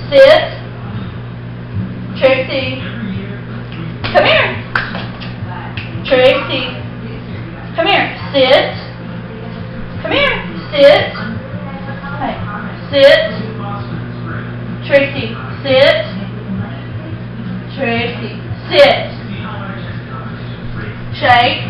sit. Trixie, come here. Trixie, come here. Sit. Come here. Sit. Hey. Sit. Trixie, sit. Trixie, sit. Shake.